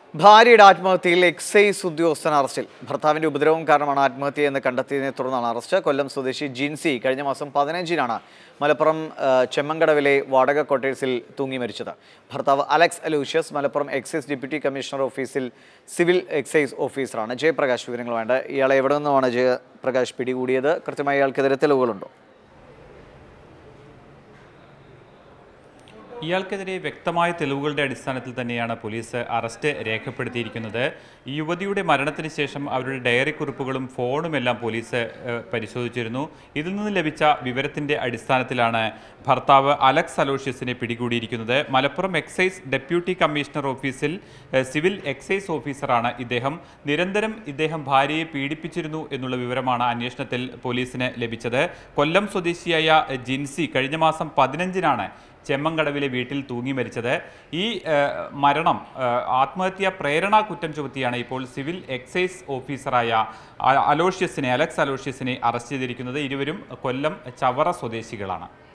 ഭാര്യയുടെ ആത്മഹത്യയിൽ എക്സൈസ് ഉദ്യോഗസ്ഥൻ അറസ്റ്റിൽ. ഭർത്താവിന്റെ ഉപദ്രവം കാരണമാണ് ആത്മഹത്യയെന്ന് കണ്ടെത്തിയതിനെ തുടർന്നാണ് അറസ്റ്റ്. കൊല്ലം സ്വദേശി ജിൻസി കഴിഞ്ഞ മാസം 15-നാണ് മലപ്പുറം ചെമ്മങ്കടവിലെ വാടക ക്വാർട്ടേഴ്സിൽ തൂങ്ങി മരിച്ചത്. ഭർത്താവ് Alex Aloysius Malappuram excise deputy commissioner ഓഫീസിൽ സിവിൽ എക്സൈസ് ഓഫീസറാണ്. ജയപ്രകാശ് വിവരങ്ങൾ വേണ്ട. ഇയാളെ എവിടെ നിന്നുമാണ് ജയപ്രകാശ് പിടികൂടിയത്? കൃത്യമായി ഇയാൾക്കെതിരെ തെളിവുകളുണ്ടോ? ഇയാൾക്കെതിരെ വ്യക്തമായ തെളിവുകളുടെ അടിസ്ഥാനത്തിൽ തന്നെയാണ് പോലീസ് അറസ്റ്റ് രേഖപ്പെടുത്തിയിരിക്കുന്നത്. ഈ യുവതിയുടെ മരണത്തിന് ശേഷം അവരുടെ ഡയറി കുറിപ്പുകളും ഫോണുമെല്ലാം പോലീസ് പരിശോധിച്ചിരുന്നു. ഇതിൽ നിന്ന് ലഭിച്ച വിവരത്തിൻ്റെ അടിസ്ഥാനത്തിലാണ് ഭർത്താവ് അലക്സ് അലോഷ്യസിനെ പിടികൂടിയിരിക്കുന്നത്. മലപ്പുറം എക്സൈസ് ഡെപ്യൂട്ടി കമ്മീഷണർ ഓഫീസിൽ സിവിൽ എക്സൈസ് ഓഫീസറാണ് ഇദ്ദേഹം. നിരന്തരം ഇദ്ദേഹം ഭാര്യയെ പീഡിപ്പിച്ചിരുന്നു എന്നുള്ള വിവരമാണ് അന്വേഷണത്തിൽ പോലീസിന് ലഭിച്ചത്. കൊല്ലം സ്വദേശിയായ ജിൻസി കഴിഞ്ഞ മാസം 15-നാണ് ചെമ്മങ്കടവിലെ വീട്ടിൽ തൂങ്ങി മരിച്ചത്. ഈ മരണം ആത്മഹത്യാ പ്രേരണാ കുറ്റം ചുമത്തിയാണ് ഇപ്പോൾ സിവിൽ എക്സൈസ് ഓഫീസറായ അലക്സ് അലോഷ്യസിനെ അറസ്റ്റ് ചെയ്തിരിക്കുന്നത്. ഇരുവരും കൊല്ലം ചവറ സ്വദേശികളാണ്.